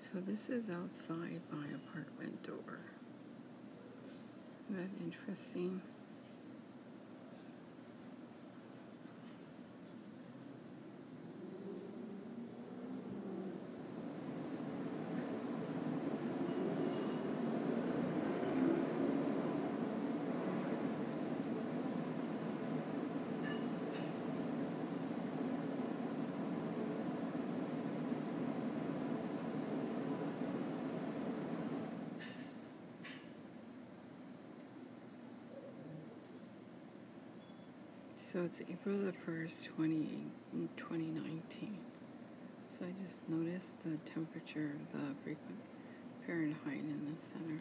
So this is outside my apartment door. Isn't that interesting? So it's April the 1st, 2019. So I just noticed the temperature, the frequent Fahrenheit in the center.